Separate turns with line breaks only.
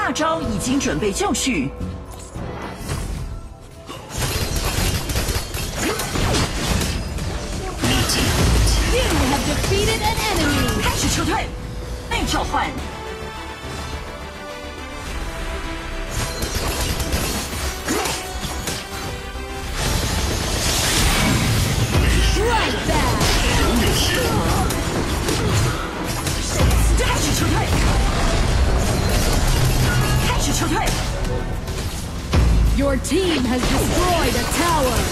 大招已经准备就绪。
You have defeated an enemy.
开始撤退，被召唤。
Right back.
开始撤退，开始撤退。
Your team has destroyed a tower.